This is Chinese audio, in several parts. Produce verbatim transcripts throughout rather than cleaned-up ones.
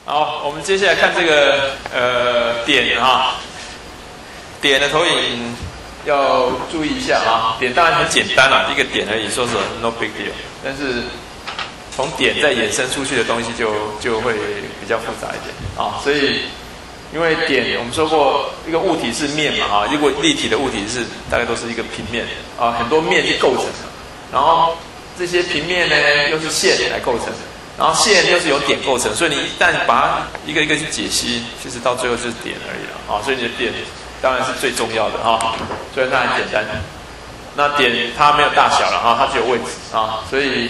好，我们接下来看这个呃点啊，点的投影要注意一下啊。点当然很简单啦，一个点而已，说是 no big deal。但是从点再衍生出去的东西就就会比较复杂一点啊。所以因为点我们说过，一个物体是面嘛啊，如果立体的物体是大概都是一个平面啊，很多面去构成的，然后这些平面呢又是线来构成的。然后线又是由点构成，所以你一旦把它一个一个去解析，其实到最后就是点而已了啊。所以你的点当然是最重要的啊。虽然它很简单，那点它没有大小了啊，它只有位置啊。所以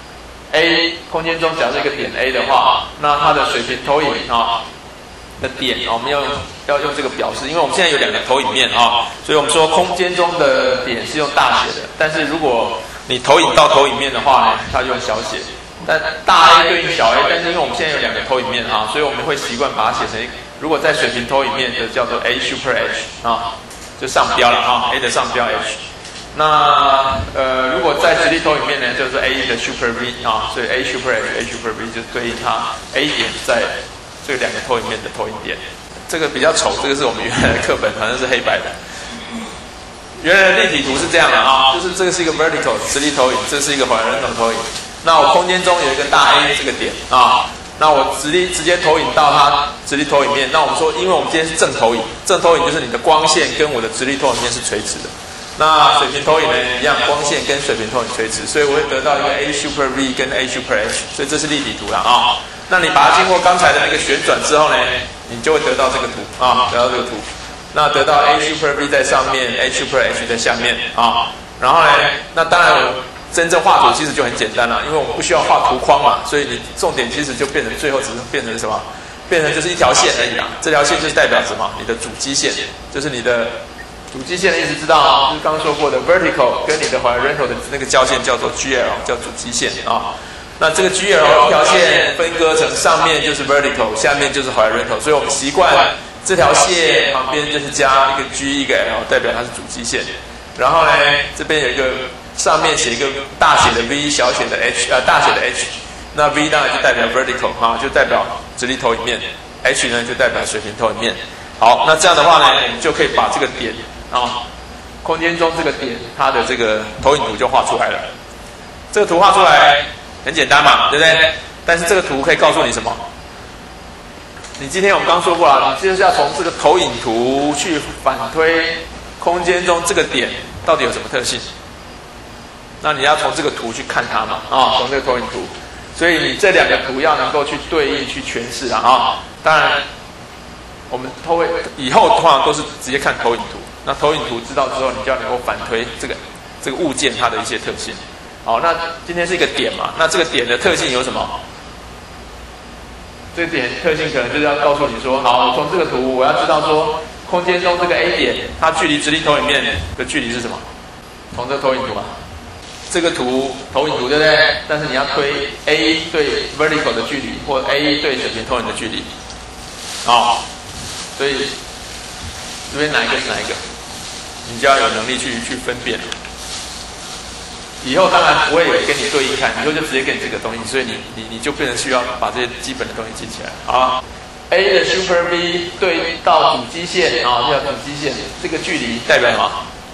A 空间中假设一个点 A 的话，那它的水平投影啊的点，我们要用要用这个表示，因为我们现在有两个投影面啊，所以我们说空间中的点是用大写的，但是如果你投影到投影面的话呢，它就用小写。但大 A 对应小 A， 但是因为我们现在有两个投影面啊，所以我们会习惯把它写成，如果在水平投影面的叫做 A super H 啊，就上标了啊 ，A 的上标 H。那呃，如果在直立投影面呢，就是 A 的 super V 啊，所以 A super H、A super V 就对应它 A 点在这两个投影面的投影点。这个比较丑，这个是我们原来的课本，好像是黑白的。原来的立体图是这样的啊，就是这个是一个 vertical 直立投影，这是一个horizontal投影。那我空间中有一个大 A 这个点啊，那我直立直接投影到它直立投影面。那我们说，因为我们今天是正投影，正投影就是你的光线跟我的直立投影面是垂直的。那水平投影呢一样，光线跟水平投影垂直，所以我会得到一个 A super V 跟 A super H， 所以这是立体图啦啊。那你把它经过刚才的那个旋转之后呢，你就会得到这个图啊，得到这个图。那得到 A super V 在上面 ，A super H 在下面啊。然后呢，那当然我。真正画图其实就很简单了，因为我们不需要画图框嘛，所以你重点其实就变成最后只是变成什么？变成就是一条线而已啦。这条线就是代表什么？你的主基线，就是你的主基线的意思，知道吗？就是刚刚说过的 vertical 跟你的 horizontal 的那个交线叫做 G L， 叫主基线啊。那这个 G L 一条线分割成上面就是 vertical， 下面就是 horizontal， 所以我们习惯这条线旁边就是加一个 G 一个 L， 代表它是主基线。然后呢，这边有一个。上面写一个大写的 V， 小写的 H， 呃，大写的 H， 那 V 当然就代表 vertical 哈，就代表直立投影面 ，H 呢就代表水平投影面。好，那这样的话呢，我们就可以把这个点啊，空间中这个点它的这个投影图就画出来了。这个图画出来很简单嘛，对不对？但是这个图可以告诉你什么？你今天我们刚说过了，你就是要从这个投影图去反推空间中这个点到底有什么特性。那你要从这个图去看它嘛，啊，从这个投影图，所以你这两个图要能够去对应去诠释啊，啊，当然，我们投以后通常都是直接看投影图，那投影图知道之后，你就要能够反推这个这个物件它的一些特性。好，那今天是一个点嘛，那这个点的特性有什么？这个点特性可能就是要告诉你说，好，我从这个图我要知道说，空间中这个 A 点它距离直立投影面的距离是什么？从这个投影图嘛。这个图投影图对不对？但是你要推 A 对 vertical 的距离，或 A 对水平投影的距离，哦，所以这边哪一个是哪一个，你就要有能力去去分辨。以后当然不会有跟你对应看，以后就直接给你这个东西，所以你你你就变成需要把这些基本的东西记起来啊。A 的 super V 对到主基线啊，叫主基线，这个距离代表什么？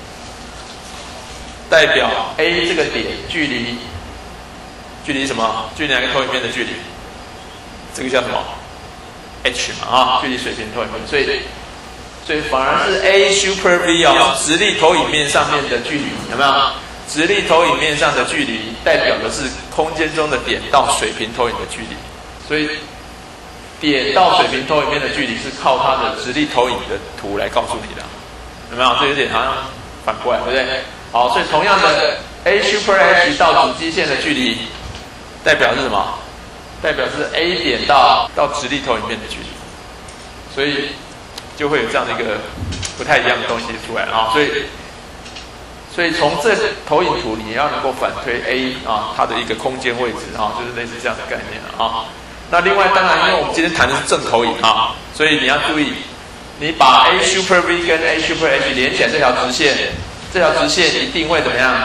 代表 A 这个点距离，距离什么？距离哪个投影面的距离？这个叫什么 ？H 嘛啊，距离水平投影面，所以所以反而是 A super V 啊，直立投影面上面的距离有没有？直立投影面上的距离代表的是空间中的点到水平投影的距离，所以点到水平投影面的距离是靠它的直立投影的图来告诉你的，有没有？这有点好像反过来，对不对？好，所以同样的 A super H 到主基线的距离，代表是什么？代表是 A 点到到直立投影面的距离，所以就会有这样的一个不太一样的东西出来啊。所以，所以从这投影图你要能够反推 A 啊它的一个空间位置啊，就是类似这样的概念啊。那另外当然，因为我们今天谈的是正投影啊，所以你要注意，你把 A super V 跟 A super H 连起来这条直线。这条直线一定会怎么样？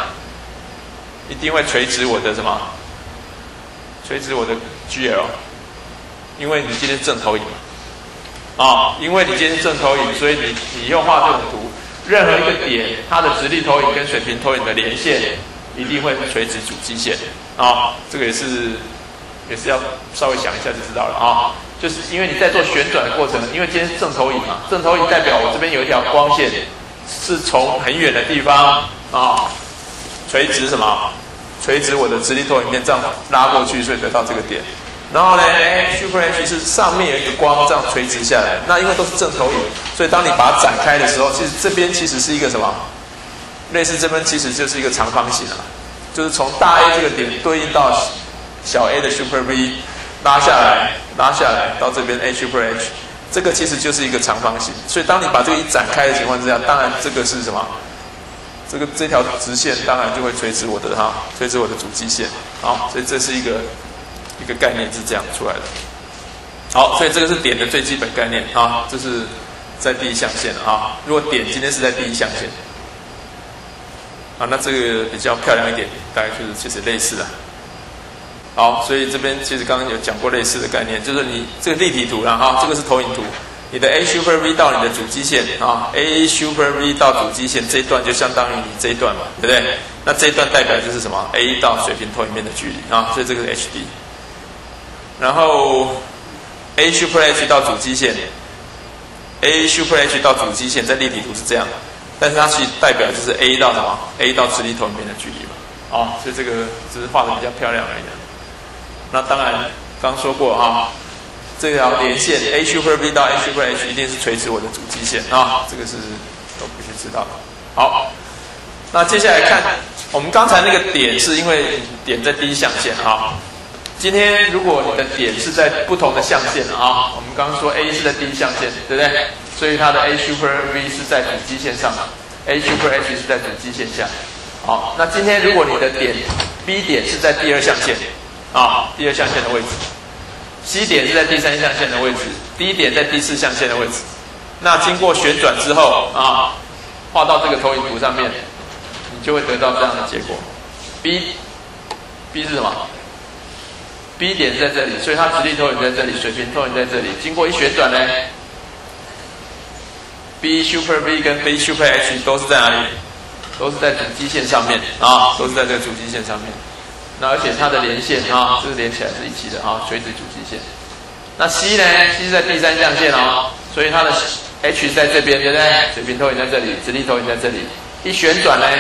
一定会垂直我的什么？垂直我的 G L， 因为你今天正投影嘛，啊，因为你今天正投影，所以你你用画这种图，任何一个点，它的直立投影跟水平投影的连线一定会垂直主基线，啊，这个也是也是要稍微想一下就知道了啊。就是因为你在做旋转的过程，因为今天是正投影嘛，正投影代表我这边有一条光线是从很远的地方啊，垂直什么？垂直我的直立投影面这样拉过去，所以得到这个点。然后呢 ，Super H 是上面有一个光这样垂直下来，那因为都是正投影，所以当你把它展开的时候，其实这边其实是一个什么？类似这边其实就是一个长方形啊，就是从大 A 这个点对应到小 a 的 Super V 拉下来，拉下来到这边 A Super H， 这个其实就是一个长方形。所以当你把这个一展开的情况之下，当然这个是什么？这个这条直线当然就会垂直我的哈，垂直我的主基线。好，所以这是一个一个概念是这样出来的。好，所以这个是点的最基本概念啊，这是在第一象限啊。如果点今天是在第一象限，啊，那这个比较漂亮一点，大概就是其实类似的。好，所以这边其实刚刚有讲过类似的概念，就是你这个立体图啦哈，这个是投影图。你的 A Super V 到你的主基线啊 ，A Super V 到主基线这一段就相当于你这一段嘛，对不对？那这一段代表就是什么 ？A 到水平投影面的距离啊，所以这个是 H D。然后 A Super H 到主基线 ，A Super H 到主基线在立体图是这样，但是它其实代表就是 A 到什么 ？A 到直立投影面的距离嘛，啊，所以这个只是画的比较漂亮而已。那当然刚说过哈。这条连线 A Super V 到 A Super H 一定是垂直我的主基线啊，这个是都必须知道的。好，那接下来看我们刚才那个点，是因为点在第一象限啊。今天如果你的点是在不同的象限啊，我们刚刚说 A 是在第一象限，对不对？所以它的 A Super V 是在主基线上 ，A Super H 是在主基线下。好，那今天如果你的点 B 点是在第二象限啊，第二象限的位置。C 点是在第三象限的位置 ，D 点在第四象限的位置。那经过旋转之后啊，画到这个投影图上面，你就会得到这样的结果。B B 是什么 ？B 点在这里，所以它直立投影在这里，水平投影在这里。经过一旋转呢 ，B Super V 跟 B Super H 都是在哪里？都是在主基线上面啊，都是在这个主基线上面。那而且它的连线啊，这是连起来是一起的啊，垂直主基线。那 C 呢 ？C 是在第三象限哦，所以它的 H 在这边，对不对？水平投影在这里，直立投影在这里。一旋转呢，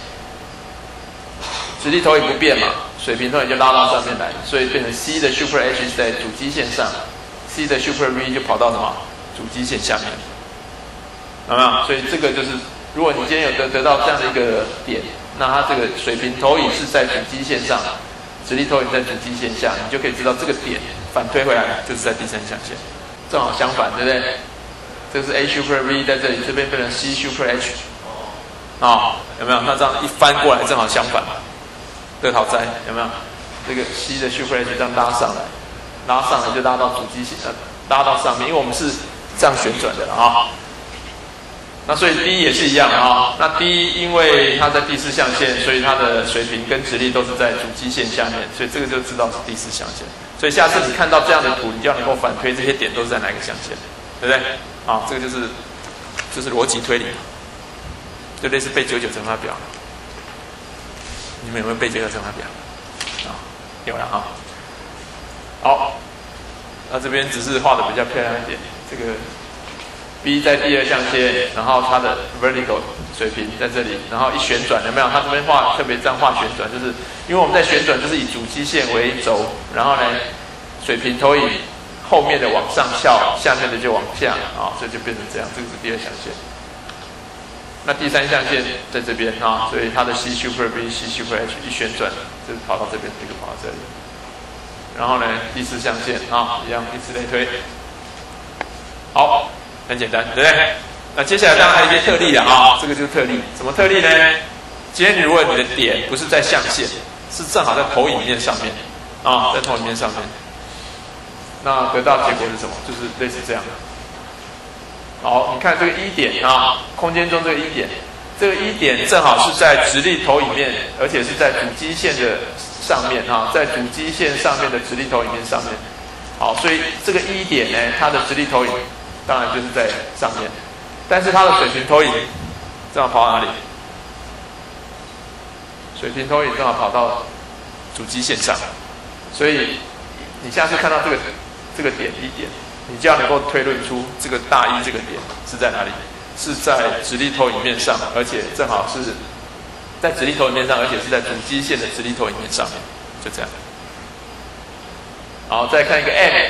直立投影不变嘛，水平投影就拉到上面来，所以变成 C 的 Super H 是在主基线上 ，C 的 Super V 就跑到什么主基线下面，有没有？所以这个就是，如果你今天有得得到这样的一个点。那它这个水平投影是在主基线上，直立投影在主基线下，你就可以知道这个点反推回来就是在第三象限，正好相反，对不对？这是 A Super V 在这里，这边变成 C Super H， 啊、哦，有没有？那这样一翻过来正好相反，乐陶哉有没有？这个 C 的 Super H 这样拉上来，拉上来就拉到主基线，呃，拉到上面，因为我们是这样旋转的啊。哦那所以 D 也是一样啊，那 D 因为它在第四象限，所以它的水平跟直立都是在主基线下面，所以这个就知道是第四象限。所以下次你看到这样的图，你就要能够反推这些点都是在哪个象限，对不对？啊，这个就是就是逻辑推理，就类似背九九乘法表。你们有没有背九九乘法表？啊，有了啊。好，那这边只是画的比较漂亮一点，这个。B 在第二象限，然后它的 vertical 水平在这里，然后一旋转，有没有？它这边画特别这样画旋转，就是因为我们在旋转就是以主基线为轴，然后呢，水平投影后面的往上翘，下面的就往下啊，所以就变成这样。这个是第二象限。那第三象限在这边啊，所以它的 C Super V、C Super H 一旋转，就是跑到这边，这个跑到这里。然后呢，第四象限啊，一样以此类推。好。很简单，对不对？那接下来当然还有一些特例了啊，这个就是特例。什么特例呢？今天如果你的点不是在象限，是正好在投影面上面啊，在投影面上面，那得到结果是什么？就是类似这样的。好，你看这个一点啊，空间中这个一点，这个一点正好是在直立投影面，而且是在主基线的上面啊，在主基线上面的直立投影面上面。 好，所以这个一点呢，它的直立投影当然就是在上面，但是它的水平投影正好跑到哪里？水平投影正好跑到主基线上，所以你下次看到这个这个点一点，你就要能够推论出这个大一这个点是在哪里？是在直立投影面上，而且正好是在直立投影面上，而且是在主基线的直立投影面上面，就这样。好，再看一个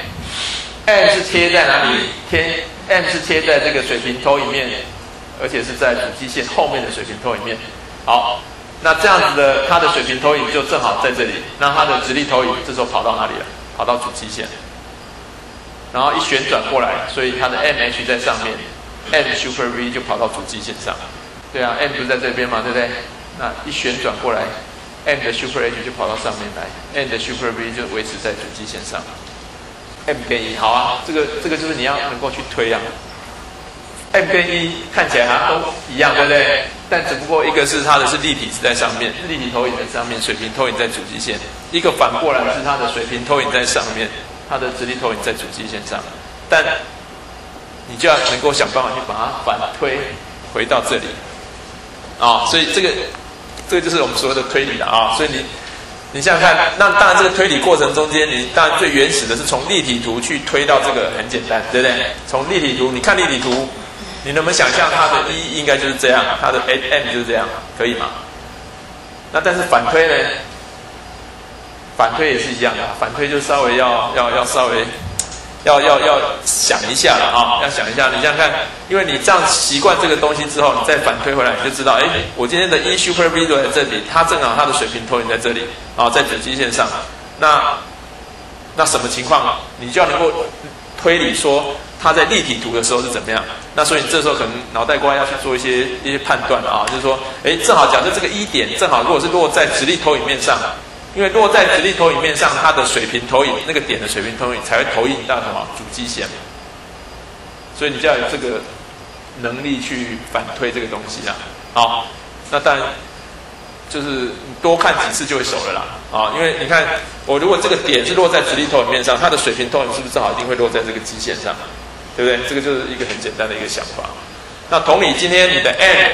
M，M 是贴在哪里？贴 M 是贴在这个水平投影面，而且是在主基线后面的水平投影面。好，那这样子的，它的水平投影就正好在这里。那它的直立投影这时候跑到哪里了？跑到主基线，然后一旋转过来，所以它的 M H 在上面 ，M super V 就跑到主基线上。对啊 ，M 不是在这边嘛，对不对？那一旋转过来 ，M 的 super H 就跑到上面来 ，M 的 super V 就维持在主基线上。M 跟 E 好啊，这个这个就是你要能够去推啊。M 跟 E 看起来好像都一样，对不对？但只不过一个是它的是立体是在上面，立体投影在上面，水平投影在主基线；一个反过来是它的水平投影在上面，它的直立投影在主基线上。但你就要能够想办法去把它反推回到这里啊、哦，所以这个这个就是我们所谓的推理了啊、哦。所以你你想想看，那当然这个推理过程中间，你当然最原始的是从立体图去推到这个很简单，对不对？从立体图，你看立体图。你能不能想象它的一应该就是这样，它的 M 就是这样，可以吗？那但是反推呢？反推也是一样的，反推就稍微要要要稍微要要要想一下了啊，要想一下。你想想看，因为你这样习惯这个东西之后，你再反推回来，你就知道，哎，我今天的 E super V 在这里，它正好它的水平投影在这里啊，在主基线上。那那什么情况，你就要能够推理说。它在立体图的时候是怎么样？那所以你这时候可能脑袋瓜要去做一些一些判断啊，就是说，哎，正好假设这个一点正好如果是落在直立投影面上，因为落在直立投影面上，它的水平投影那个点的水平投影才会投影到什么主基线，所以你就要有这个能力去反推这个东西啊。好，那当然就是多看几次就会熟了啦啊，因为你看我如果这个点是落在直立投影面上，它的水平投影是不是正好一定会落在这个基线上？对不对？这个就是一个很简单的一个想法。那同理，今天你的 M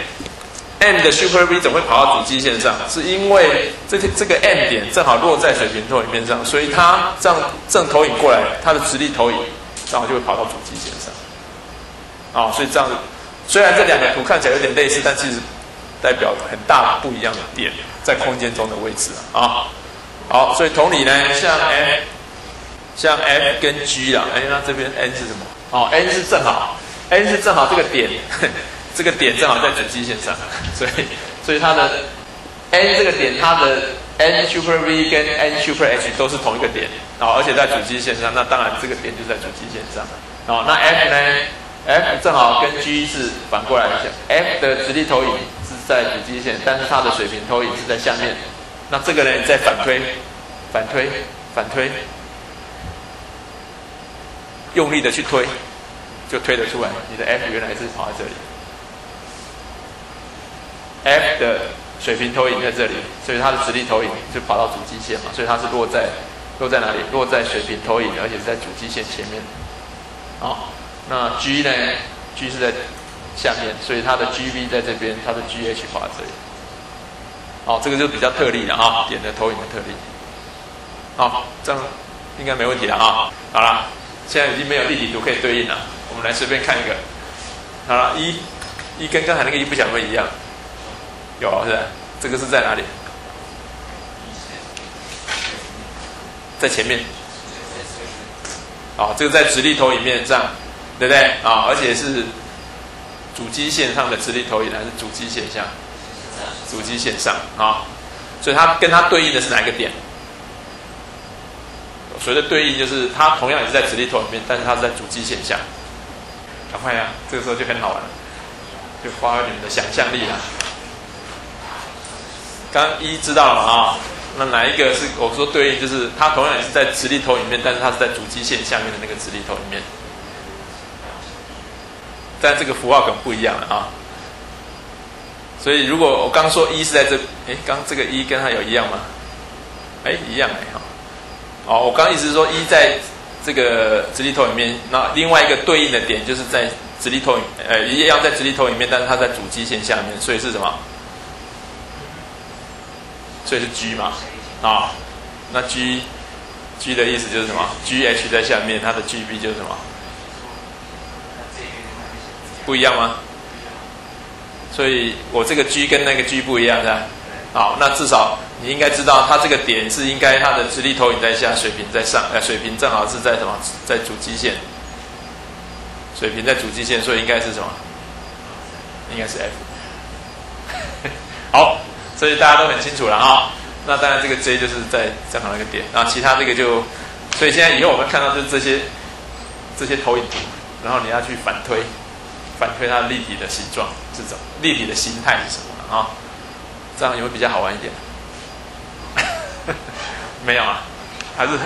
M 的 super V 怎么会跑到主基线上？是因为这这个 M 点正好落在水平投影面上，所以它这样正投影过来，它的直立投影正好就会跑到主基线上。啊、哦，所以这样虽然这两个图看起来有点类似，但其实代表很大不一样的点在空间中的位置啊。哦、好，所以同理呢，像 F 像 F 跟 G 啦，哎，那这边 N 是什么？哦 ，N 是正好 ，N 是正好这个点，这个点正好在主基线上，所以所以它的 N 这个点，它的 N super V 跟 N super H 都是同一个点，哦，而且在主基线上，那当然这个点就在主基线上。哦，那 F 呢 ？F 正好跟 G 是反过来的，F 的直立投影是在主基线，但是它的水平投影是在下面。那这个呢，你再反推，反推，反推。用力的去推，就推得出来，你的 F 原来是跑在这里。F 的水平投影在这里，所以它的直立投影就跑到主基线嘛，所以它是落在落在哪里？落在水平投影，而且是在主基线前面。哦，那 G 呢 ？G 是在下面，所以它的 G V 在这边，它的 G H 跑在这里。哦，这个就比较特例了啊，点的投影的特例。好，这样应该没问题了啊。好啦。现在已经没有立体图可以对应了，我们来随便看一个。好了，一，一跟刚才那个一不晓得会一样，有是吧？这个是在哪里？在前面。哦，这个在直立投影面上，对不对？啊、哦，而且是主基线上的直立投影还是主基线下？主基线上啊、哦，所以它跟它对应的是哪一个点？所谓的对应就是它同样也是在直立投影面，但是它是在主基线下。赶快呀，这个时候就很好玩了，就发挥你们的想象力啦。刚刚一知道了嘛啊？那哪一个是我说对应？就是它同样也是在直立投影面，但是它是在主基线下面的那个直立投影面。但这个符号可能不一样了啊。所以如果我刚说一是在这，哎，刚这个一跟它有一样吗？哎，一样哎哈。哦，我刚刚意思是说一在这个直立投影面，那另外一个对应的点就是在直立投影，呃，一样在直立投影面，但是它在主基线下面，所以是什么？所以是 G 嘛，啊，那 G G 的意思就是什么 ？G H 在下面，它的 G B 就是什么？不一样吗？所以我这个 G 跟那个 G 不一样，是吧？好，那至少你应该知道，它这个点是应该它的直立投影在下，水平在上，呃，水平正好是在什么？在主基线，水平在主基线，所以应该是什么？应该是 F。好，所以大家都很清楚了啊。那当然这个 J 就是在正好那个点，然后其他这个就，所以现在以后我们看到就是这些这些投影图，然后你要去反推。反推它立体的形状是怎么，立体的形态是什么啊？这样有没有比较好玩一点？没有啊，还是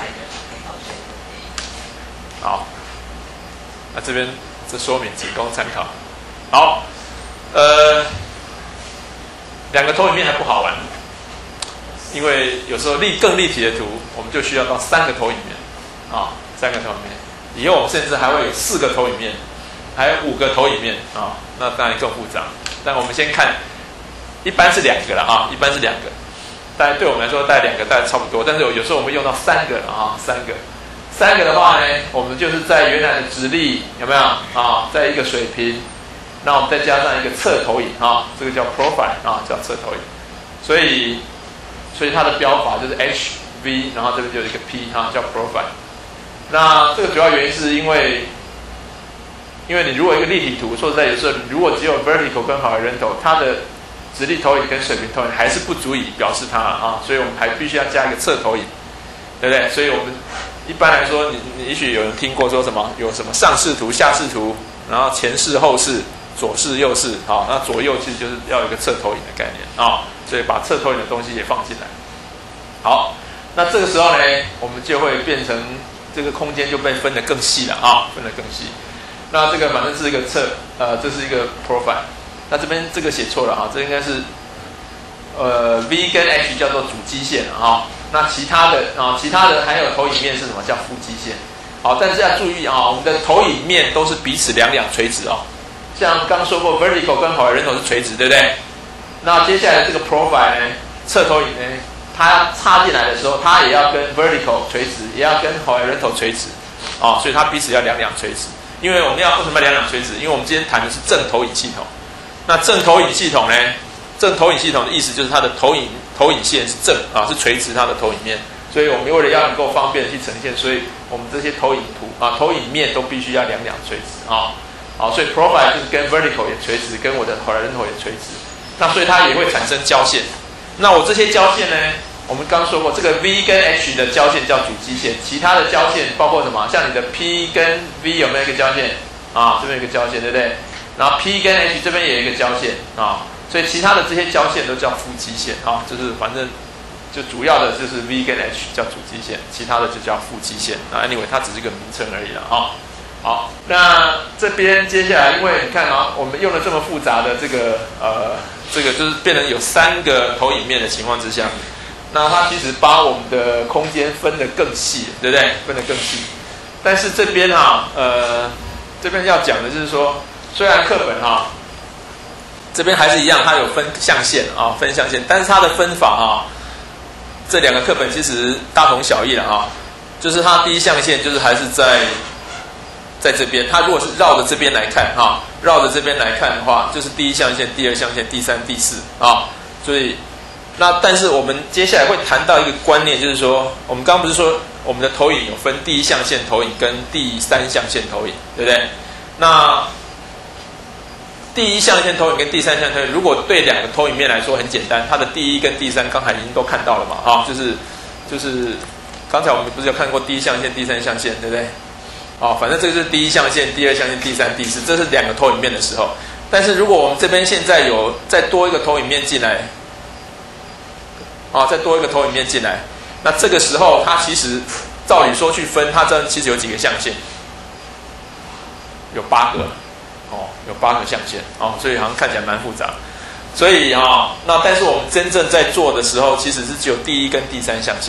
好。那这边这说明仅供参考。好，呃，两个投影面还不好玩，因为有时候立更立体的图，我们就需要到三个投影面啊，三个投影面。以后我们甚至还会有四个投影面。还有五个投影面啊，那当然更复杂。但我们先看，一般是两个了啊，一般是两个。大概对我们来说，大概两个大概差不多。但是有时候我们用到三个了啊，三个。三个的话呢，我们就是在原来的直立有没有啊，在一个水平，那我们再加上一个侧投影啊，这个叫 profile 啊，叫侧投影。所以，所以它的标法就是 H V， 然后这边就有一个 P 啊，叫 profile。那这个主要原因是因为。因为你如果一个立体图，说实在有时候，如果只有 vertical 跟 horizontal， 它的直立投影跟水平投影还是不足以表示它啊，所以我们还必须要加一个侧投影，对不对？所以我们一般来说，你你也许有人听过说什么有什么上视图、下视图，然后前视、后视、左视、右视，好，那左右其实就是要有一个侧投影的概念啊，所以把侧投影的东西也放进来。好，那这个时候呢，我们就会变成这个空间就被分得更细了啊，分得更细。那这个反正是一个侧，呃，这是一个 profile。那这边这个写错了哈，这应该是呃 V 跟 H 叫做主基线啊。那其他的啊，其他的还有投影面是什么？叫副基线。好，但是要注意啊，我们的投影面都是彼此两两垂直哦。像刚说过 vertical 跟 horizontal 是垂直，对不对？那接下来这个 profile 呢，侧投影呢，它插进来的时候，它也要跟 vertical 垂直，也要跟 horizontal 垂直啊，所以它彼此要两两垂直。因为我们要为什么要两两垂直？因为我们今天谈的是正投影系统。那正投影系统呢？正投影系统的意思就是它的投影投影线是正啊，是垂直它的投影面。所以我们为了要能够方便去呈现，所以我们这些投影图啊、投影面都必须要两两垂直啊。好，所以 profile 就是跟 vertical 也垂直，跟我的 horizontal 也垂直。那所以它也会产生交线。那我这些交线呢？我们刚说过，这个 V 跟 H 的交线叫主基线，其他的交线包括什么？像你的 P 跟 V 有没有一个交线啊？这边有一个交线，对不对？然后 P 跟 H 这边也有一个交线啊，所以其他的这些交线都叫副基线啊，就是反正就主要的就是 V 跟 H 叫主基线，其他的就叫副基线。那 anyway 它只是一个名称而已了啊。好，那这边接下来，因为你看啊，我们用了这么复杂的这个呃，这个就是变成有三个投影面的情况之下。那它其实把我们的空间分得更细，对不对？分得更细。但是这边哈、啊，呃，这边要讲的就是说，虽然课本哈、啊，这边还是一样，它有分象限啊，分象限，但是它的分法啊，这两个课本其实大同小异了啊。就是它第一象限就是还是在在这边，它如果是绕着这边来看啊，绕着这边来看的话，就是第一象限、第二象限、第三、第四啊，所以。那但是我们接下来会谈到一个观念，就是说，我们刚刚不是说我们的投影有分第一象限投影跟第三象限投影，对不对？那第一象限投影跟第三象限投影，如果对两个投影面来说很简单，它的第一跟第三刚才已经都看到了嘛，啊，就是就是刚才我们不是有看过第一象限、第三象限，对不对？哦，反正这个是第一象限、第二象限、第三、第四，这是两个投影面的时候。但是如果我们这边现在有再多一个投影面进来。啊，再多一个投影面进来，那这个时候它其实照理说去分，它这其实有几个象限，有八个，哦，有八个象限，哦，所以好像看起来蛮复杂。所以啊、哦，那但是我们真正在做的时候，其实是只有第一跟第三象限。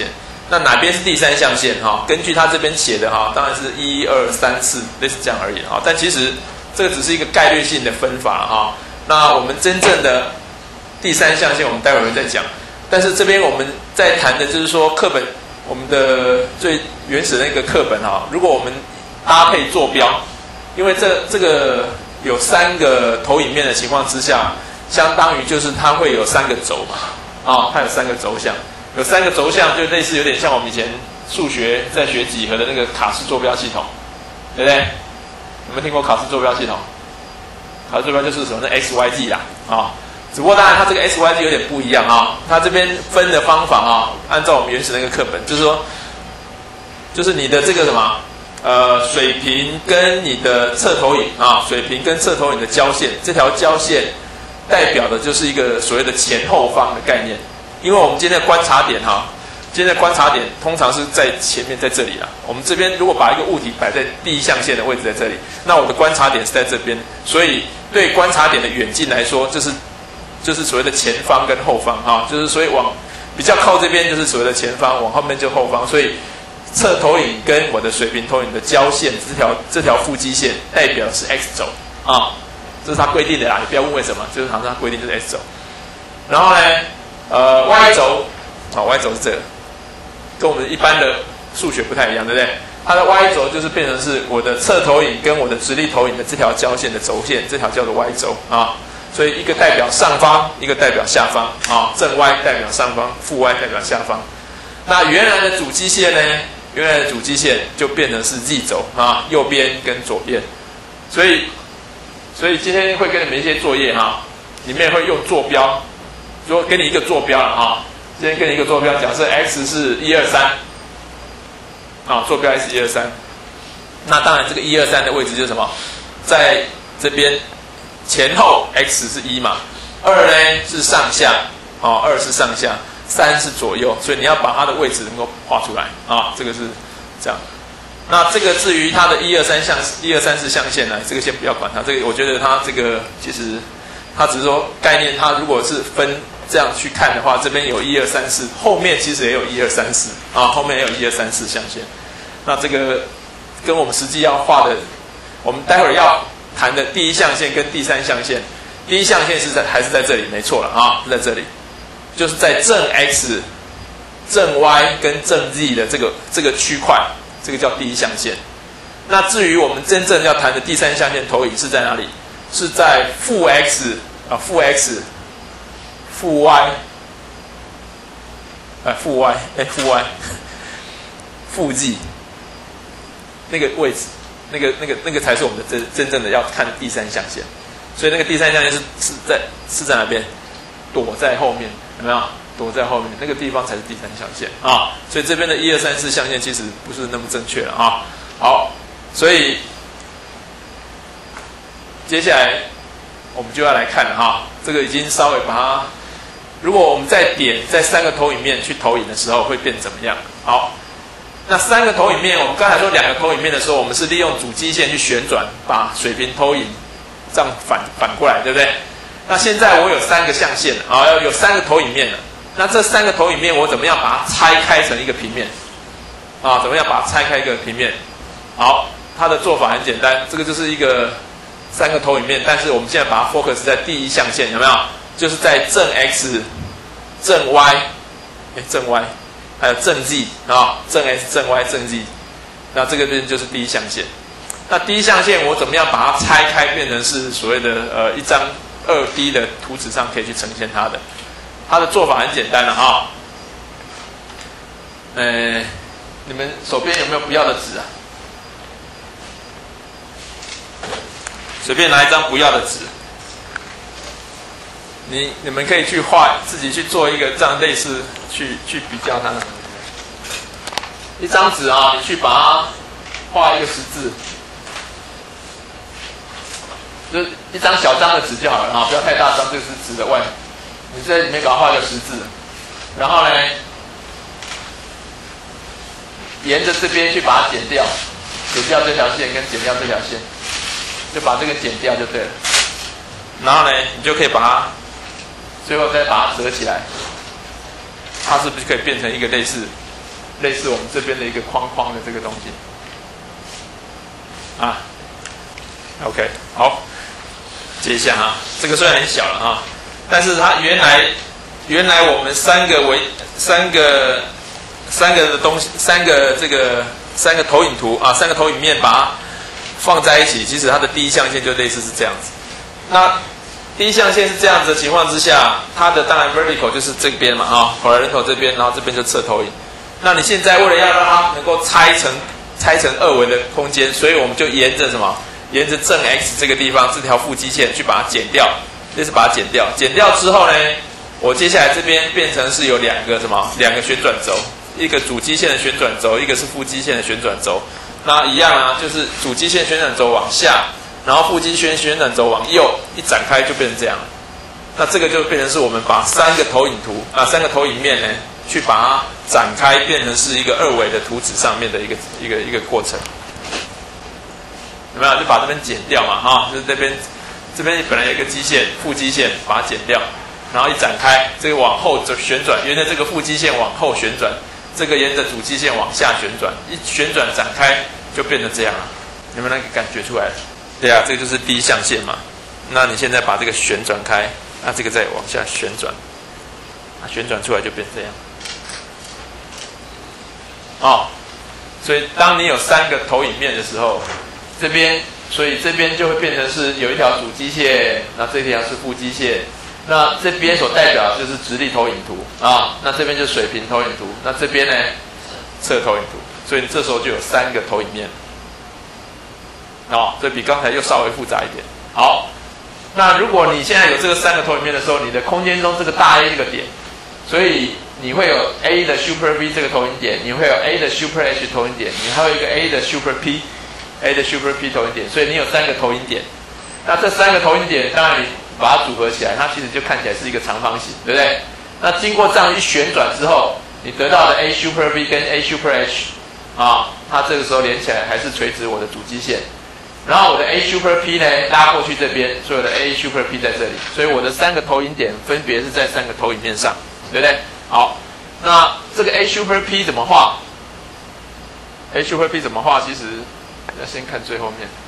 那哪边是第三象限哈？根据他这边写的哈，当然是一二三四类似这样而已哈。但其实这个只是一个概率性的分法哈。那我们真正的第三象限，我们待会儿会再讲。但是这边我们在谈的就是说，课本我们的最原始的那个课本哈，如果我们搭配坐标，因为这这个有三个投影面的情况之下，相当于就是它会有三个轴嘛，啊，它有三个轴向，有三个轴向就类似有点像我们以前数学在学几何的那个卡式坐标系统，对不对？有没有听过卡式坐标系统？卡式坐标就是什么呢 ？x y z 啦，啊。只不过当然，它这个 x y z 有点不一样啊。它这边分的方法啊，按照我们原始那个课本，就是说，就是你的这个什么，呃，水平跟你的侧投影啊，水平跟侧投影的交线，这条交线代表的就是一个所谓的前后方的概念。因为我们今天的观察点哈，今天的观察点通常是在前面，在这里啊。我们这边如果把一个物体摆在第一象限的位置在这里，那我的观察点是在这边，所以对观察点的远近来说，这是。就是所谓的前方跟后方哈，就是所以往比较靠这边就是所谓的前方，往后面就后方，所以侧投影跟我的水平投影的交线，这条这条腹肌线代表是 x 轴啊，这是它规定的啦，你不要问为什么，就是好像它规定就是 x 轴。然后呢，呃 ，y 轴啊 ，y 轴是这个，跟我们一般的数学不太一样，对不对？它的 y 轴就是变成是我的侧投影跟我的直立投影的这条交线的轴线，这条叫做 y 轴啊。所以一个代表上方，一个代表下方啊，正 y 代表上方，负 y 代表下方。那原来的主基线呢？原来的主基线就变成是 z 轴啊，右边跟左边。所以，所以今天会给你们一些作业哈，里面会用坐标，说给你一个坐标了哈。今天给你一个坐标，假设 x 是一二三，啊，坐标 x 一二三。那当然，这个一二三的位置就是什么？在这边。前后 x 是一嘛，二呢是上下，哦，二是上下，三是左右，所以你要把它的位置能够画出来啊，这个是这样。那这个至于它的一二三象一二三四象限呢，这个先不要管它，这个我觉得它这个其实它只是说概念，它如果是分这样去看的话，这边有一二三四，后面其实也有一二三四啊，后面也有一二三四象限。那这个跟我们实际要画的，我们待会儿要谈的第一象限跟第三象限，第一象限是在还是在这里，没错了啊，是在这里，就是在正 x、正 y 跟正 z 的这个这个区块，这个叫第一象限。那至于我们真正要谈的第三象限投影是在哪里？是在负 x 啊，负 x、负 y， 哎，负 y， 哎，负 y， 负 z 那个位置。那个、那个、那个才是我们的真真正的要看的第三象限，所以那个第三象限是是在是在哪边？躲在后面，有没有？躲在后面那个地方才是第三象限啊！所以这边的一二三四象限其实不是那么正确了啊。好，所以接下来我们就要来看了哈，这个已经稍微把它，如果我们在点在三个投影面去投影的时候会变怎么样？好。那三个投影面，我们刚才说两个投影面的时候，我们是利用主基线去旋转，把水平投影这样反反过来，对不对？那现在我有三个象限啊，有三个投影面了。那这三个投影面，我怎么样把它拆开成一个平面？啊，怎么样把它拆开一个平面？好，它的做法很简单，这个就是一个三个投影面，但是我们现在把它 focus 在第一象限，有没有？就是在正 x、正 y， 哎，正 y。还有正 z 啊，正 x 正 y 正 z， 那这个边就是第一象限。那第一象限我怎么样把它拆开，变成是所谓的呃一张二 D 的图纸上可以去呈现它的？它的做法很简单了啊。呃，你们手边有没有不要的纸啊？随便拿一张不要的纸，你你们可以去画，自己去做一个这样类似。去去比较它，一张纸啊，你去把它画一个十字，就是一张小张的纸就好了啊，不要太大张，这是纸的外。你在里面给它画一个十字，然后呢，沿着这边去把它剪掉，剪掉这条线跟剪掉这条线，就把这个剪掉就对了。然后呢，你就可以把它，最后再把它折起来。它是不是可以变成一个类似类似我们这边的一个框框的这个东西啊。OK， 好，接一下啊，这个虽然很小了啊，但是它原来原来我们三个为三个三个的东西，三个这个三个投影图啊，三个投影面把它放在一起，其实它的第一象限就类似是这样子。那第一象限是这样子的情况之下，它的当然 vertical 就是这边嘛啊 ，horizontal 这边，然后这边就侧投影。那你现在为了要让它能够拆成拆成二维的空间，所以我们就沿着什么？沿着正 x 这个地方这条负基线去把它剪掉，就是把它剪掉。剪掉之后呢，我接下来这边变成是有两个什么？两个旋转轴，一个主基线的旋转轴，一个是负基线的旋转轴。那一样啊，就是主基线旋转轴往下，然后负基线旋转轴往右，一展开就变成这样了。那这个就变成是我们把三个投影图啊，三个投影面呢，去把它展开，变成是一个二维的图纸上面的一个一个一个过程。有没有？就把这边剪掉嘛，哈，就是这边，这边本来有一个基线，负基线，把它剪掉，然后一展开，这个往后就旋转，沿着这个负基线往后旋转，这个沿着主基线往下旋转，一旋转展开就变成这样了，有没有那个感觉出来？对啊，这个就是第一象限嘛。那你现在把这个旋转开，那这个再往下旋转，啊，旋转出来就变这样。哦，所以当你有三个投影面的时候。这边，所以这边就会变成是有一条主基线，那这条是负基线，那这边所代表就是直立投影图啊，那这边就是水平投影图，那这边呢侧投影图，所以你这时候就有三个投影面，哦，这比刚才又稍微复杂一点。好，那如果你现在有这个三个投影面的时候，你的空间中这个大 A 这个点，所以你会有 A 的 Super V 这个投影点，你会有 A 的 Super H 投影点，你还有一个 A 的 Super P。A 的 Super P 投影点，所以你有三个投影点。那这三个投影点，当然你把它组合起来，它其实就看起来是一个长方形，对不对？那经过这样一旋转之后，你得到的 A Super V 跟 A Super H 啊，它这个时候连起来还是垂直我的主基线。然后我的 A Super P 呢拉过去这边，所以我的 A Super P 在这里，所以我的三个投影点分别是在三个投影面上，对不对？好，那这个 A Super P 怎么画 ？A Super P 怎么画？其实。要先看最后面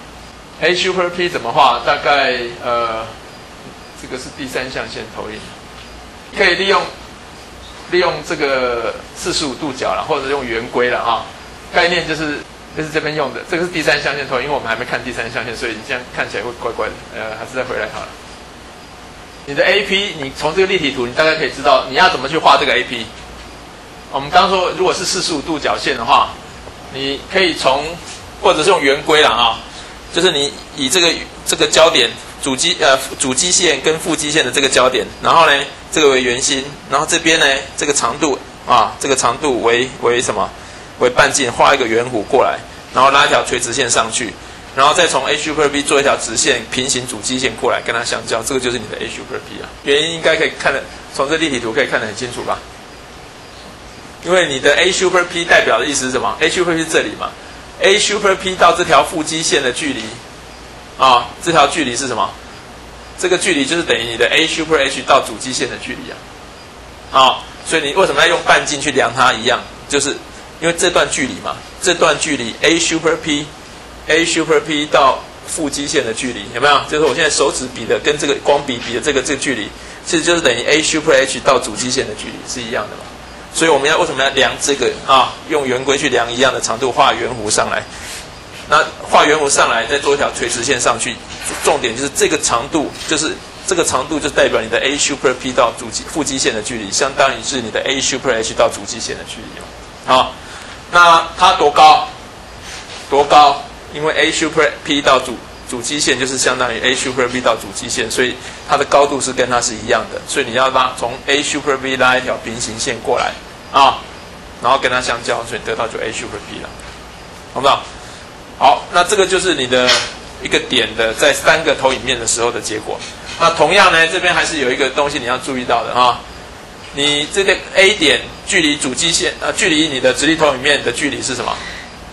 ，A Super P 怎么画？大概呃，这个是第三象限投影，可以利用利用这个四十五度角啦，或者用圆规啦啊。概念就是就是这边用的，这个是第三象限投影，因为我们还没看第三象限，所以你这样看起来会怪怪的。呃，还是再回来好了。你的 A P， 你从这个立体图，你大概可以知道你要怎么去画这个 A P。我们刚说，如果是四十五度角线的话，你可以从或者是用圆规啦啊，就是你以这个这个焦点主基呃主基线跟副基线的这个焦点，然后呢这个为圆心，然后这边呢这个长度啊这个长度为为什么为半径，画一个圆弧过来，然后拉一条垂直线上去，然后再从 A Super P 做一条直线平行主基线过来跟它相交，这个就是你的 A Super P 啊。原因应该可以看得从这立体图可以看得很清楚吧？因为你的 A Super P 代表的意思是什么 ？A Super P 是这里嘛？ A Super P 到这条负基线的距离啊，这条距离是什么？这个距离就是等于你的 A Super H 到主基线的距离啊。啊，所以你为什么要用半径去量它一样？就是因为这段距离嘛，这段距离 A Super P A Super P 到负基线的距离有没有？就是我现在手指比的跟这个光笔比的这个这个距离，其实就是等于 A Super H 到主基线的距离是一样的嘛。所以我们要为什么要量这个啊？用圆规去量一样的长度，画圆弧上来。那画圆弧上来，再做一条垂直线上去。重点就是这个长度，就是这个长度就代表你的 A Super P 到主基负基线的距离，相当于是你的 A Super H 到主基线的距离。好，那它多高？多高？因为 A Super P 到主主基线就是相当于 A Super V 到主基线，所以它的高度是跟它是一样的，所以你要拉从 A Super V 拉一条平行线过来啊，然后跟它相交，所以得到就 A Super P 了，好不好？好，那这个就是你的一个点的在三个投影面的时候的结果。那同样呢，这边还是有一个东西你要注意到的啊，你这个 A 点距离主基线啊，距离你的直立投影面的距离是什么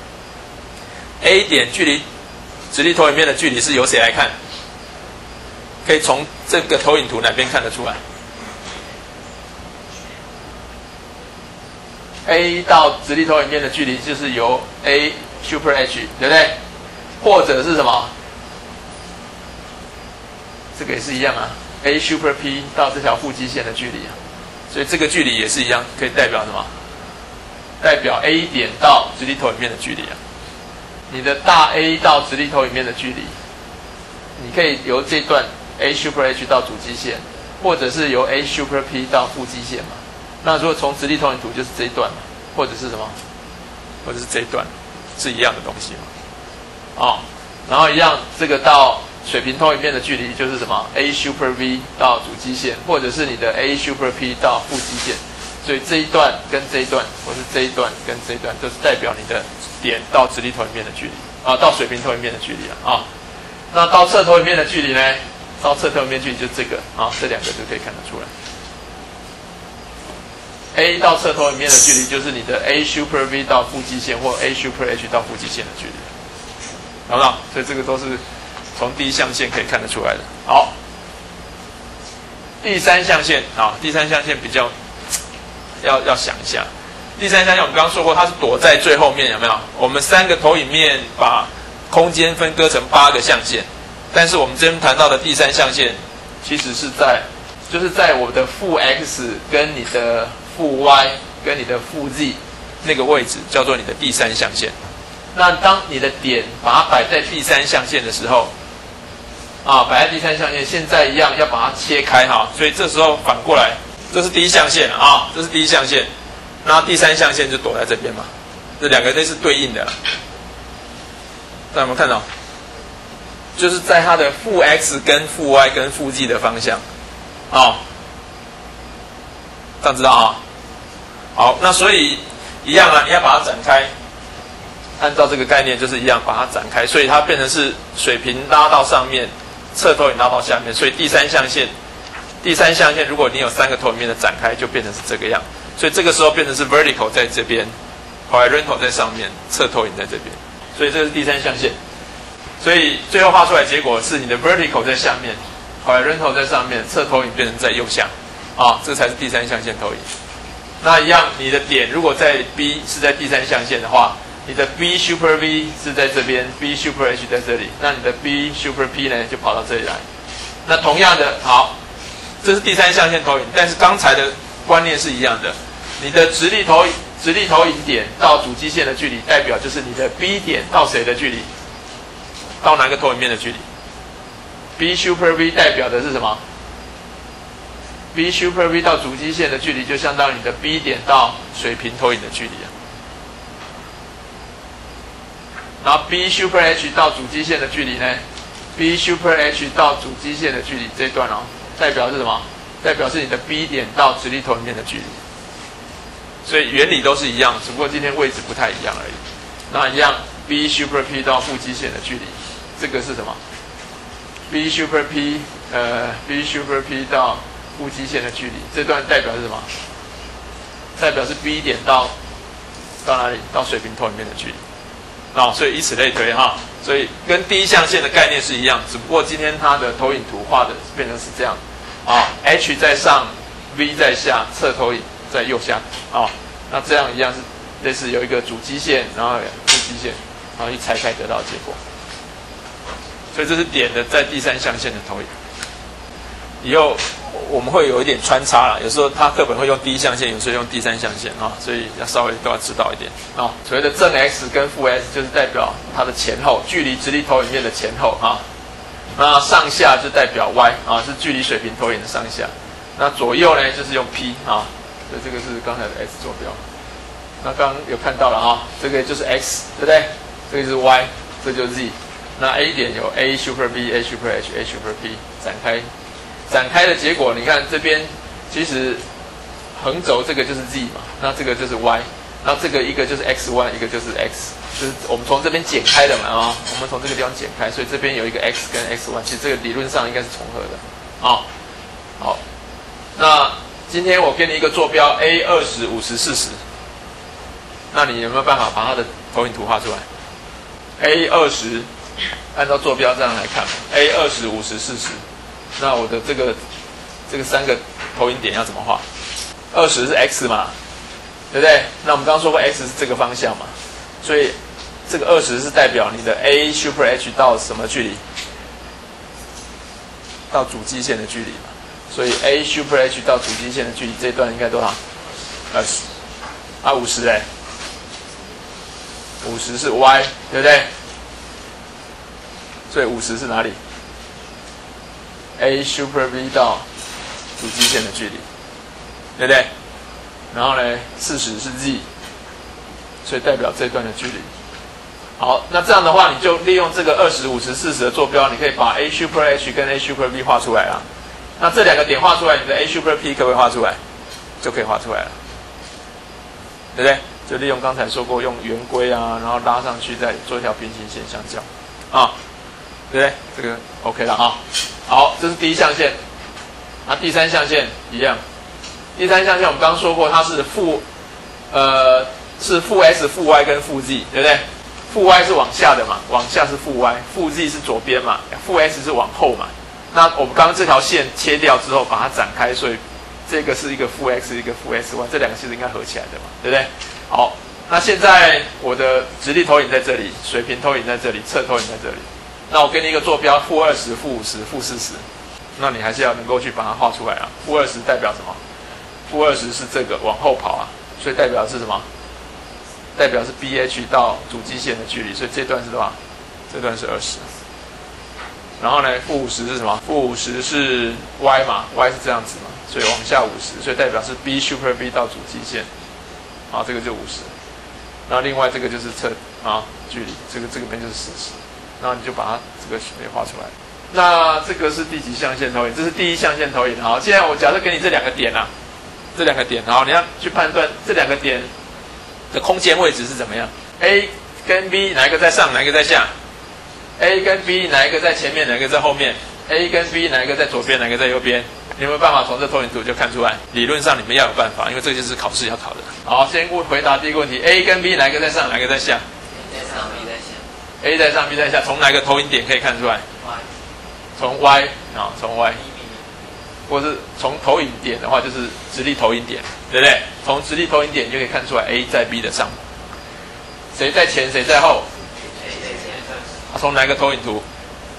？A 点距离直立投影面的距离是由谁来看？可以从这个投影图哪边看得出来 A 到直立投影面的距离就是由 A super H， 对不对？或者是什么？这个也是一样啊 ，A super P 到这条腹肌线的距离啊，所以这个距离也是一样，可以代表什么？代表 A 点到直立投影面的距离啊。你的大 A 到直立投影面的距离，你可以由这段 A super H 到主基线，或者是由 A super P 到腹肌线嘛。那如果从直立投影图就是这一段嘛，或者是什么，或者是这一段，是一样的东西嘛。哦，然后一样，这个到水平投影面的距离就是什么 A super V 到主基线，或者是你的 A super P 到腹肌线。所以这一段跟这一段，或是这一段跟这一段，都是代表你的点到直立投影面的距离啊，到水平投影面的距离啊。啊，那到侧投影面的距离呢？到侧投影面距离就这个啊，这两个就可以看得出来。A 到侧投影面的距离就是你的 A super V 到腹肌线或 A super H 到腹肌线的距离，懂不懂？所以这个都是从第一象限可以看得出来的。好，第三象限啊，第三象限比较要要想一下。第三象限我们刚刚说过，它是躲在最后面，有没有？我们三个投影面把空间分割成八个象限，但是我们这边谈到的第三象限，其实是在就是在我的负 x 跟你的负 y 跟你的负 z 那个位置，叫做你的第三象限。那当你的点把它摆在第三象限的时候，啊，摆在第三象限，现在一样要把它切开哈，所以这时候反过来，这是第一象限啊，这是第一象限，那第三象限就躲在这边嘛，这两个都是对应的啦。大家有没有看到？就是在它的负 x 跟负 y 跟负 z 的方向，啊，这样知道啊？好，那所以一样啊，你要把它展开，按照这个概念就是一样把它展开，所以它变成是水平拉到上面，侧投影拉到下面，所以第三象限，第三象限如果你有三个投影面的展开，就变成是这个样，所以这个时候变成是 vertical 在这边 ，horizontal 在上面，侧投影在这边，所以这是第三象限。所以最后画出来结果是你的 vertical 在下面 ，horizontal 在上面，侧投影变成在右下，啊，这才是第三象限投影。那一样，你的点如果在 B 是在第三象限的话，你的 B super V 是在这边 ，B super H 在这里，那你的 B super P 呢就跑到这里来。那同样的，好，这是第三象限投影，但是刚才的观念是一样的。你的直立投影直立投影点到主基线的距离，代表就是你的 B 点到谁的距离？到哪个投影面的距离 ？B super V 代表的是什么 ？B super V 到主基线的距离，就相当于你的 B 点到水平投影的距离啊。然后 B super H 到主基线的距离呢 ？B super H 到主基线的距离这一段哦，代表是什么？代表是你的 B 点到直立投影面的距离。所以原理都是一样，只不过今天位置不太一样而已。那一样 ，B super P 到腹肌线的距离，这个是什么 ？B super P 呃 ，B super P 到腹肌线的距离，这段代表是什么？代表是 B 点到到哪里？到水平投影面的距离。啊、哦，所以以此类推哈，所以跟第一象限的概念是一样，只不过今天它的投影图画的变成是这样，啊、哦、，H 在上 ，V 在下，侧投影在右下，啊、哦，那这样一样是类似有一个主基线，然后副基线，然后一拆开得到结果，所以这是点的在第三象限的投影。以后我们会有一点穿插啦，有时候他课本会用第一象限，有时候用第三象限啊，所以要稍微都要知道一点啊。所谓的正 x 跟负 x 就是代表它的前后，距离直立投影面的前后啊。那上下就代表 y 啊，是距离水平投影的上下。那左右呢，就是用 p 啊，所以这个是刚才的 x 坐标。那刚刚有看到了啊，这个就是 x， 对不对？这个就是 y， 这就是 z。那 A 点有 A super B、A super H、A super P 展开。展开的结果，你看这边其实横轴这个就是 z 嘛，那这个就是 y， 那这个一个就是 x one， 一个就是 x， 就是我们从这边剪开的嘛啊，我们从这个地方剪开，所以这边有一个 x 跟 x one， 其实这个理论上应该是重合的啊。好，那今天我给你一个坐标 A 二十、五十、四十，那你有没有办法把它的投影图画出来 ？A 二十，按照坐标这样来看 ，A 二十、五十、四十。那我的这个这个三个投影点要怎么画？二十是 x 嘛， 对不对？那我们刚刚说过 x 是这个方向嘛，所以这个二十是代表你的 a super h 到什么距离？到主基线的距离嘛。所以 a super h 到主基线的距离，这一段应该多少？二十。啊，五十哎，五十是 y， 对不对？所以五十是哪里 ？a super v 到主基线的距离，对不对？然后呢，四十是 z， 所以代表这段的距离。好，那这样的话，你就利用这个二十、五十、四十的坐标，你可以把 a super h 跟 a super v 画出来啦。那这两个点画出来，你的 a super p 可不可以画出来？就可以画出来了，对不对？就利用刚才说过，用圆规啊，然后拉上去，再做一条平行线相交，啊，对不对？这个 OK 了啊。好，这是第一象限。那第三象限一样。第三象限我们刚刚说过，它是负，呃，是负 s、负 y 跟负 z， 对不对？负 y 是往下的嘛，往下是负 y， 负 z 是左边嘛，负 s 是往后嘛。那我们刚刚这条线切掉之后，把它展开，所以这个是一个负 x， 一个负 s y， 这两个其实应该合起来的嘛，对不对？好，那现在我的直立投影在这里，水平投影在这里，侧投影在这里。那我给你一个坐标，负二十、负五十、负四十，那你还是要能够去把它画出来啊。负二十代表什么？负二十是这个往后跑啊，所以代表是什么？代表是 B H 到主基线的距离，所以这段是多少？这段是二十。然后呢，负五十是什么？负五十是 y 嘛 ，y 是这样子嘛，所以往下五十，所以代表是 B super B 到主基线，啊，这个就五十。然后另外这个就是侧啊距离，这个这个边就是四十。然后你就把它这个给画出来。那这个是第几象限投影？这是第一象限投影。好，现在我假设给你这两个点啊，这两个点，好，你要去判断这两个点的空间位置是怎么样 ？A 跟 B 哪一个在上，哪一个在下 ？A 跟 B 哪一个在前面，哪一个在后面 ？A 跟 B 哪一个在左边，哪一个在右边？你有没有办法从这投影图就看出来？理论上你们要有办法，因为这就是考试要考的。好，先回答第一个问题 ：A 跟 B 哪一个在上，哪一个在下？ 在上 ，B 在下。 A 在上 ，B 在下，从哪个投影点可以看出来 Y。 从 Y 啊，从 Y， 或是从投影点的话，就是直立投影点，对不对？从直立投影点你就可以看出来 A 在 B 的上，谁在前，谁在后？ 谁在前？ 从哪个投影图？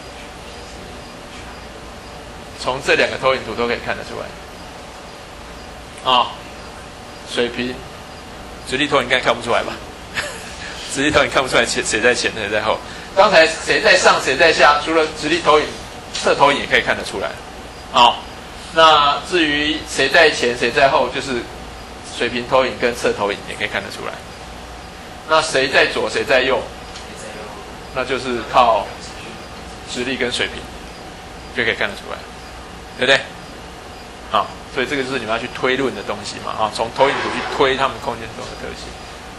从这两个投影图都可以看得出来。啊，水平，直立投影应该看不出来吧？直立投影看不出来谁谁在前谁在后。刚才谁在上谁在下，除了直立投影，侧投影也可以看得出来。好，那至于谁在前谁在后，就是水平投影跟侧投影也可以看得出来。那谁在左谁在右，那就是靠直立跟水平就可以看得出来，对不对？好，所以这个就是你们要去推论的东西嘛。啊，从投影图去推它们空间中的特性。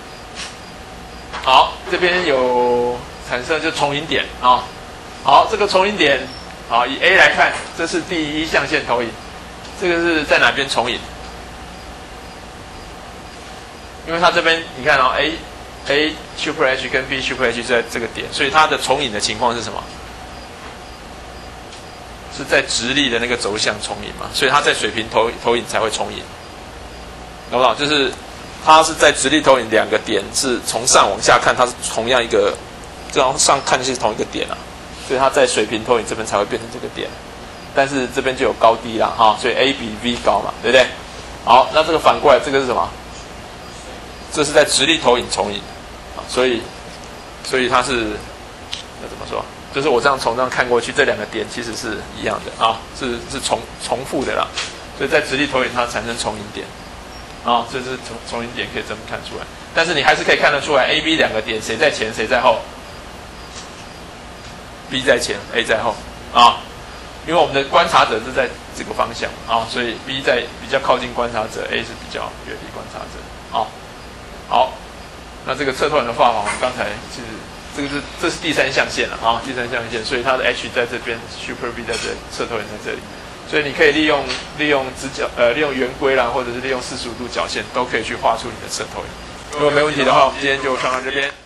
好，这边有产生就重影点啊。好，这个重影点，好，以 A 来看，这是第一象限投影，这个是在哪边重影？因为它这边你看哦 ，A A super H 跟 B super H 在这个点，所以它的重影的情况是什么？是在直立的那个轴向重影嘛，所以它在水平投投影才会重影，懂不懂？就是它是在直立投影两个点是从上往下看，它是同样一个，这样上看是同一个点啊，所以它在水平投影这边才会变成这个点，但是这边就有高低啦哈，所以 A 比 V 高嘛，对不对？好，那这个反过来，这个是什么？这是在直立投影重影啊，所以所以它是那怎么说？就是我这样从这样看过去，这两个点其实是一样的啊，是是重重复的啦，所以在直立投影它产生重影点。啊，这是从重影点可以这么看出来，但是你还是可以看得出来 ，A、B 两个点谁在前谁在后 ，B 在前 ，A 在后啊，因为我们的观察者是在这个方向啊，所以 B 在比较靠近观察者 ，A 是比较远离观察者啊。好，那这个侧投影的画法，我们刚才是这个是这是第三象限了啊，第三象限，所以它的 H 在这边 ，Super B 在这里，侧投影在这里。所以你可以利用利用直角呃利用圆规啦，或者是利用四十五度角线，都可以去画出你的侧投影。如果没问题的话，我们今天就上到这边。